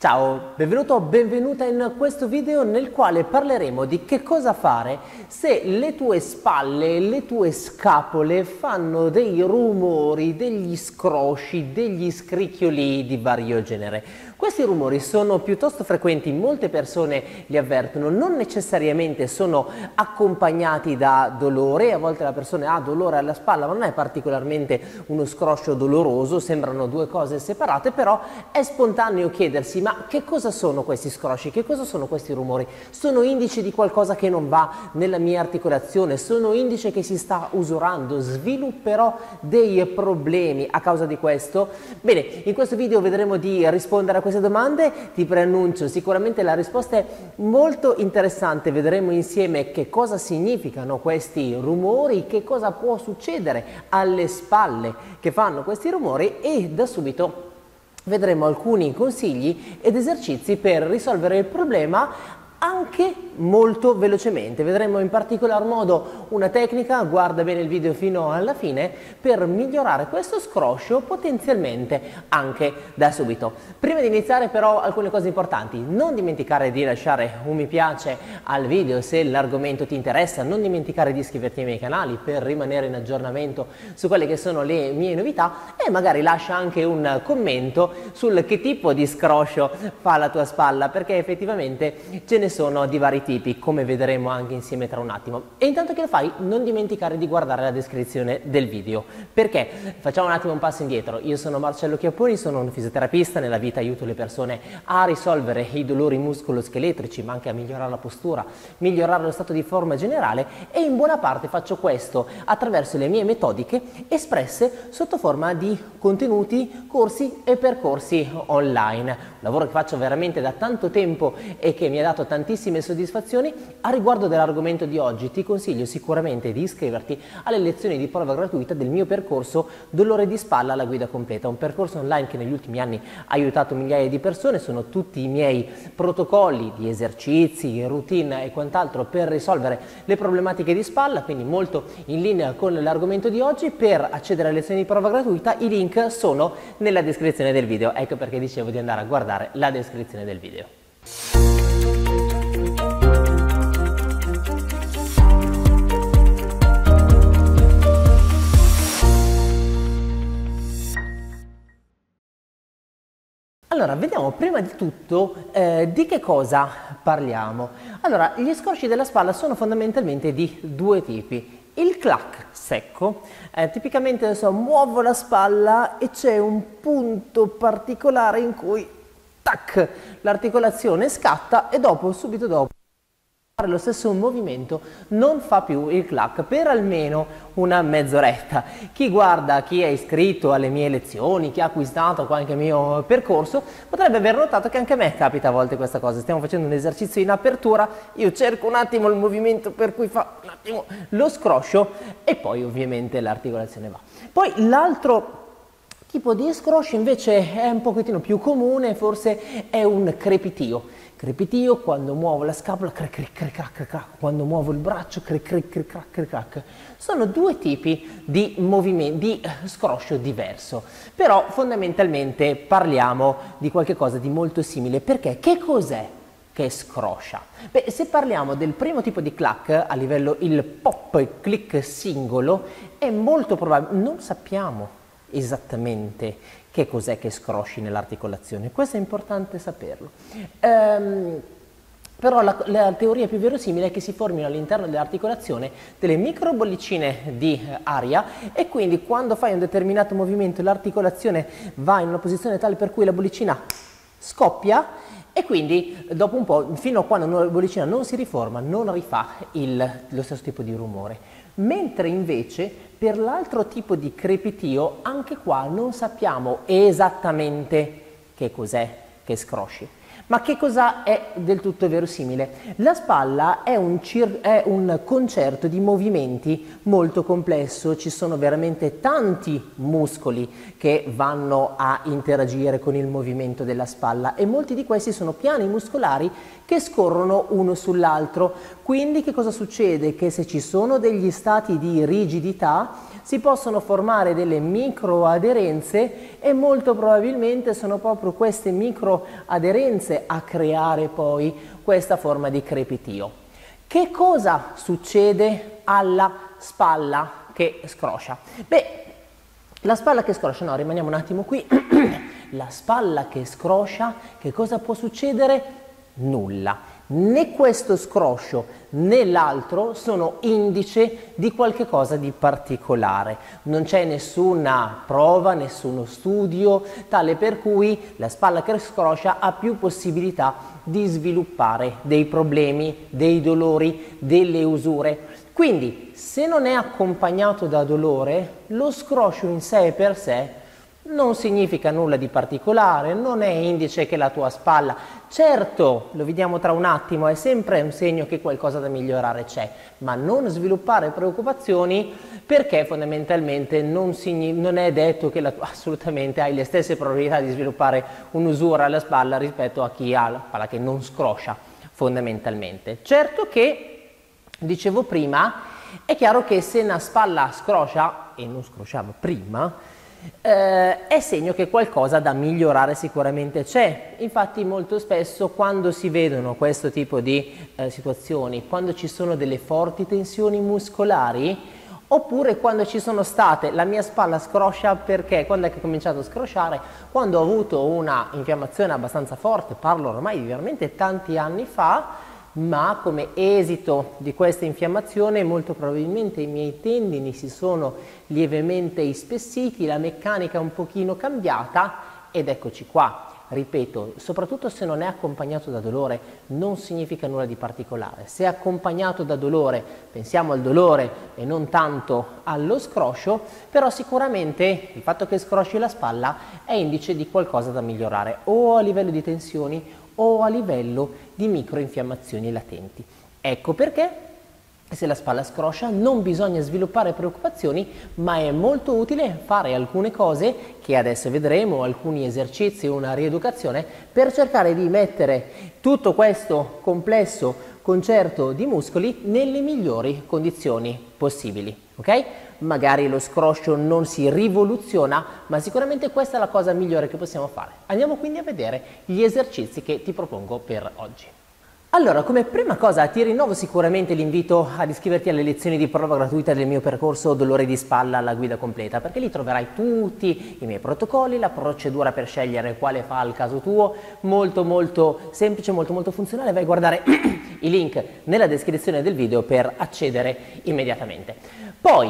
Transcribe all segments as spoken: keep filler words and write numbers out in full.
Ciao, benvenuto o benvenuta in questo video nel quale parleremo di che cosa fare se le tue spalle, le tue scapole fanno dei rumori, degli scrosci, degli scricchioli di vario genere. Questi rumori sono piuttosto frequenti, molte persone li avvertono, non necessariamente sono accompagnati da dolore, a volte la persona ha dolore alla spalla ma non è particolarmente uno scroscio doloroso, sembrano due cose separate, però è spontaneo chiedersi ma che cosa sono questi scrosci, che cosa sono questi rumori? Sono indici di qualcosa che non va nella mia articolazione, sono indici che si sta usurando, svilupperò dei problemi a causa di questo? Bene, in questo video vedremo di rispondere a queste domande, ti preannuncio sicuramente la risposta è molto interessante, vedremo insieme che cosa significano questi rumori, che cosa può succedere alle spalle che fanno questi rumori e da subito vedremo alcuni consigli ed esercizi per risolvere il problema anche molto velocemente. Vedremo in particolar modo una tecnica, guarda bene il video fino alla fine, per migliorare questo scroscio potenzialmente anche da subito. Prima di iniziare però alcune cose importanti, non dimenticare di lasciare un mi piace al video se l'argomento ti interessa, non dimenticare di iscriverti ai miei canali per rimanere in aggiornamento su quelle che sono le mie novità e magari lascia anche un commento sul che tipo di scroscio fa la tua spalla, perché effettivamente ce ne sono di vari tipi, come vedremo anche insieme tra un attimo. E intanto che lo fai, non dimenticare di guardare la descrizione del video. Perché? Facciamo un attimo un passo indietro. Io sono Marcello Chiapponi, sono un fisioterapista, nella vita aiuto le persone a risolvere i dolori muscoloscheletrici, ma anche a migliorare la postura, migliorare lo stato di forma generale e in buona parte faccio questo attraverso le mie metodiche espresse sotto forma di contenuti, corsi e percorsi online. Un lavoro che faccio veramente da tanto tempo e che mi ha dato tantissime soddisfazioni. A riguardo dell'argomento di oggi ti consiglio sicuramente di iscriverti alle lezioni di prova gratuita del mio percorso Dolore di spalla alla guida completa, un percorso online che negli ultimi anni ha aiutato migliaia di persone, sono tutti i miei protocolli di esercizi, routine e quant'altro per risolvere le problematiche di spalla, quindi molto in linea con l'argomento di oggi. Per accedere alle lezioni di prova gratuita i link sono nella descrizione del video, ecco perché dicevo di andare a guardare la descrizione del video. Allora, vediamo prima di tutto eh, di che cosa parliamo. Allora, gli scrosci della spalla sono fondamentalmente di due tipi. Il clac secco, eh, tipicamente adesso muovo la spalla e c'è un punto particolare in cui tac, l'articolazione scatta e dopo, subito dopo, fare lo stesso movimento non fa più il clac per almeno una mezz'oretta. Chi guarda, chi è iscritto alle mie lezioni, chi ha acquistato qualche mio percorso potrebbe aver notato che anche a me capita a volte questa cosa. Stiamo facendo un esercizio in apertura, io cerco un attimo il movimento per cui fa un attimo lo scroscio e poi ovviamente l'articolazione va. Poi l'altro tipo di scroscio invece è un pochettino più comune, forse è un crepitio. Crepitio quando muovo la scapola, crac, crac, crac, crac, crac, quando muovo il braccio, crac, crac, crac, crac, crac. Sono due tipi di movimenti, di scroscio diverso, però fondamentalmente parliamo di qualcosa di molto simile. Perché? Che cos'è che scroscia? Beh, se parliamo del primo tipo di clac a livello il pop, il click singolo, è molto probabile, non sappiamo esattamente che cos'è che scrosci nell'articolazione, questo è importante saperlo. Ehm, però la, la teoria più verosimile è che si formino all'interno dell'articolazione delle micro bollicine di eh, aria e quindi quando fai un determinato movimento l'articolazione va in una posizione tale per cui la bollicina scoppia e quindi dopo un po', fino a quando la bollicina non si riforma, non rifà il, lo stesso tipo di rumore. Mentre invece per l'altro tipo di crepitio, anche qua non sappiamo esattamente che cos'è che scrosci. Ma che cosa è del tutto verosimile? La spalla è un, è un concerto di movimenti molto complesso, ci sono veramente tanti muscoli che vanno a interagire con il movimento della spalla e molti di questi sono piani muscolari che scorrono uno sull'altro. Quindi che cosa succede? Che se ci sono degli stati di rigidità si possono formare delle microaderenze e molto probabilmente sono proprio queste microaderenze a creare poi questa forma di crepitio. Che cosa succede alla spalla che scroscia? Beh, la spalla che scroscia, no, rimaniamo un attimo qui. La spalla che scroscia, che cosa può succedere? Nulla. Né questo scroscio né l'altro sono indice di qualche cosa di particolare. Non c'è nessuna prova, nessuno studio tale per cui la spalla che scroscia ha più possibilità di sviluppare dei problemi, dei dolori, delle usure. Quindi, se non è accompagnato da dolore, lo scroscio in sé per sé non significa nulla di particolare, non è indice che la tua spalla, certo, lo vediamo tra un attimo, è sempre un segno che qualcosa da migliorare c'è, ma non sviluppare preoccupazioni perché fondamentalmente non, non è detto che la tua, assolutamente hai le stesse probabilità di sviluppare un'usura alla spalla rispetto a chi ha la spalla che non scroscia fondamentalmente. Certo che, dicevo prima, è chiaro che se una spalla scroscia, e non scrosciava prima, Eh, è segno che qualcosa da migliorare sicuramente c'è. Infatti molto spesso quando si vedono questo tipo di eh, situazioni, quando ci sono delle forti tensioni muscolari, oppure quando ci sono state, la mia spalla scroscia perché, quando è che ho cominciato a scrosciare? Quando ho avuto una infiammazione abbastanza forte, parlo ormai di veramente tanti anni fa, ma come esito di questa infiammazione molto probabilmente i miei tendini si sono lievemente ispessiti, la meccanica è un pochino cambiata ed eccoci qua. Ripeto, soprattutto se non è accompagnato da dolore, non significa nulla di particolare. Se è accompagnato da dolore, pensiamo al dolore e non tanto allo scroscio, però sicuramente il fatto che scrosci la spalla è indice di qualcosa da migliorare, o a livello di tensioni o a livello di microinfiammazioni latenti. Ecco perché se la spalla scroscia non bisogna sviluppare preoccupazioni, ma è molto utile fare alcune cose che adesso vedremo, alcuni esercizi, una rieducazione per cercare di mettere tutto questo complesso concerto di muscoli nelle migliori condizioni possibili, ok? Magari lo scroscio non si rivoluziona, ma sicuramente questa è la cosa migliore che possiamo fare. Andiamo quindi a vedere gli esercizi che ti propongo per oggi. Allora, come prima cosa ti rinnovo sicuramente l'invito ad iscriverti alle lezioni di prova gratuita del mio percorso Dolore di spalla alla guida completa, perché lì troverai tutti i miei protocolli, la procedura per scegliere quale fa al caso tuo, molto molto semplice, molto molto funzionale. Vai a guardare i link nella descrizione del video per accedere immediatamente. Poi,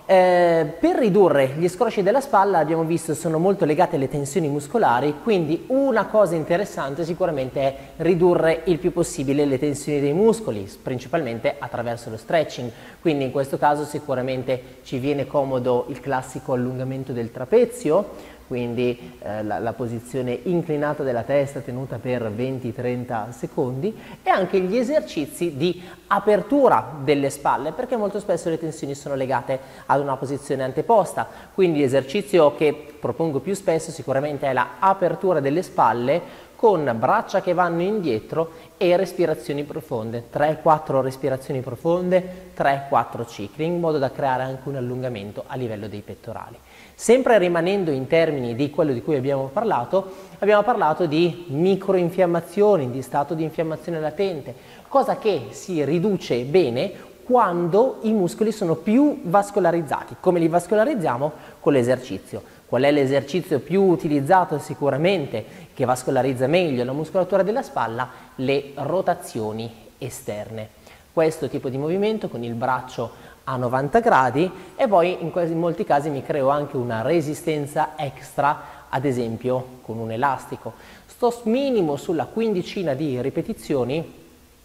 eh, per ridurre gli scrosci della spalla, abbiamo visto, sono molto legate alle tensioni muscolari, quindi una cosa interessante sicuramente è ridurre il più possibile le tensioni dei muscoli, principalmente attraverso lo stretching. Quindi in questo caso sicuramente ci viene comodo il classico allungamento del trapezio, quindi eh, la, la posizione inclinata della testa tenuta per venti trenta secondi, e anche gli esercizi di apertura delle spalle, perché molto spesso le tensioni sono legate ad una posizione anteposta. Quindi l'esercizio che propongo più spesso sicuramente è la apertura delle spalle con braccia che vanno indietro e respirazioni profonde, tre quattro respirazioni profonde, tre quattro cicli, in modo da creare anche un allungamento a livello dei pettorali. Sempre rimanendo in termini di quello di cui abbiamo parlato, abbiamo parlato di microinfiammazioni, di stato di infiammazione latente, cosa che si riduce bene quando i muscoli sono più vascolarizzati. Come li vascolarizziamo? Con l'esercizio. Qual è l'esercizio più utilizzato sicuramente, che vascolarizza meglio la muscolatura della spalla? Le rotazioni esterne. Questo tipo di movimento con il braccio a novanta gradi, e poi in, in molti casi mi creo anche una resistenza extra, ad esempio con un elastico. Sto minimo sulla quindicina di ripetizioni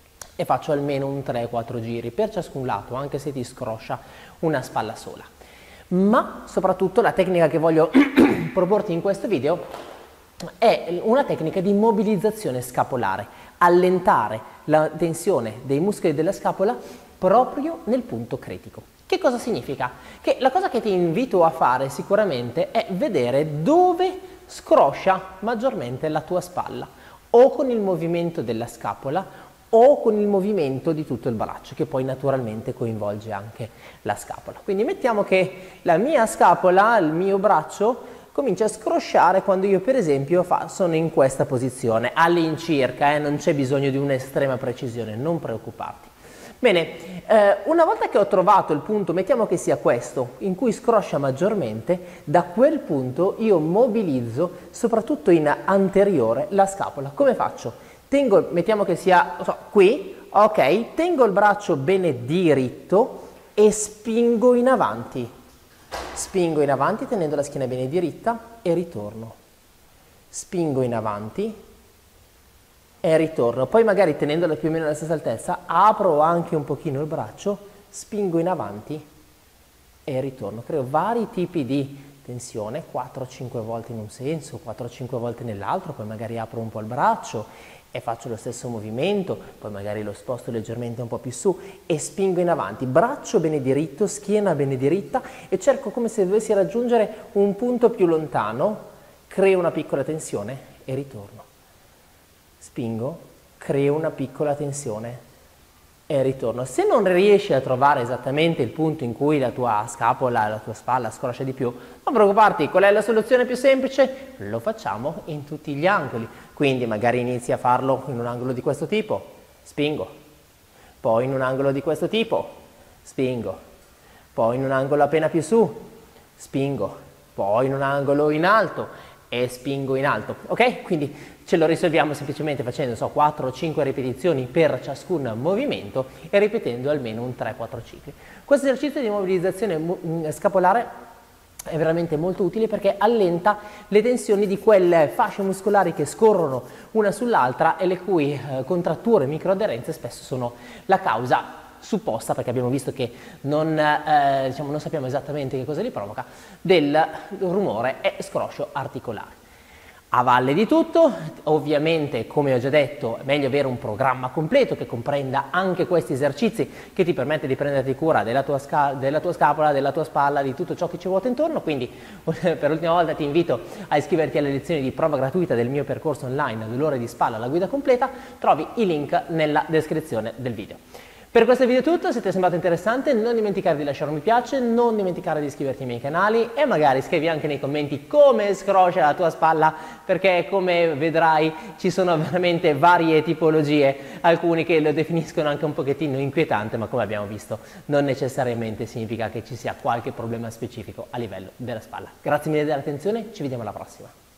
e faccio almeno un tre quattro giri per ciascun lato, anche se ti scroscia una spalla sola. Ma soprattutto la tecnica che voglio proporti in questo video è una tecnica di mobilizzazione scapolare, allentare la tensione dei muscoli della scapola proprio nel punto critico. Che cosa significa? Che la cosa che ti invito a fare sicuramente è vedere dove scroscia maggiormente la tua spalla, o con il movimento della scapola o con il movimento di tutto il braccio, che poi naturalmente coinvolge anche la scapola. Quindi mettiamo che la mia scapola, il mio braccio, comincia a scrosciare quando io per esempio fa, sono in questa posizione, all'incirca, eh, non c'è bisogno di un'estrema precisione, non preoccuparti. Bene, eh, una volta che ho trovato il punto, mettiamo che sia questo, in cui scroscia maggiormente, da quel punto io mobilizzo soprattutto in anteriore la scapola. Come faccio? Tengo, mettiamo che sia so, qui, ok, tengo il braccio bene diritto e spingo in avanti. Spingo in avanti tenendo la schiena bene diritta e ritorno. Spingo in avanti e ritorno. Poi magari tenendola più o meno alla stessa altezza, apro anche un pochino il braccio, spingo in avanti e ritorno. Creo vari tipi di tensione, quattro cinque volte in un senso, quattro cinque volte nell'altro, poi magari apro un po' il braccio e faccio lo stesso movimento, poi magari lo sposto leggermente un po' più su e spingo in avanti, braccio bene diritto, schiena bene diritta e cerco come se dovessi raggiungere un punto più lontano, creo una piccola tensione e ritorno. Spingo, creo una piccola tensione e ritorno. Se non riesci a trovare esattamente il punto in cui la tua scapola, la tua spalla scroscia di più, non preoccuparti, qual è la soluzione più semplice? Lo facciamo in tutti gli angoli. Quindi magari inizi a farlo in un angolo di questo tipo, spingo, poi in un angolo di questo tipo, spingo, poi in un angolo appena più su, spingo, poi in un angolo in alto e spingo in alto, ok? Quindi ce lo risolviamo semplicemente facendo so, quattro o cinque ripetizioni per ciascun movimento e ripetendo almeno un tre quattro cicli. Questo esercizio di mobilizzazione scapolare è veramente molto utile perché allenta le tensioni di quelle fasce muscolari che scorrono una sull'altra e le cui eh, contratture e microaderenze spesso sono la causa supposta, perché abbiamo visto che non, eh, diciamo, non sappiamo esattamente che cosa li provoca, del rumore e scroscio articolare. A valle di tutto, ovviamente, come ho già detto, è meglio avere un programma completo che comprenda anche questi esercizi che ti permette di prenderti cura della tua, sca della tua scapola, della tua spalla, di tutto ciò che ci vuota intorno. Quindi per l'ultima volta ti invito a iscriverti alle lezioni di prova gratuita del mio percorso online Dolore di spalla, la guida completa. Trovi i link nella descrizione del video. Per questo video è tutto, se ti è sembrato interessante non dimenticare di lasciare un mi piace, non dimenticare di iscriverti ai miei canali e magari scrivi anche nei commenti come scroscia la tua spalla, perché come vedrai ci sono veramente varie tipologie, alcuni che lo definiscono anche un pochettino inquietante, ma come abbiamo visto non necessariamente significa che ci sia qualche problema specifico a livello della spalla. Grazie mille dell'attenzione, ci vediamo alla prossima.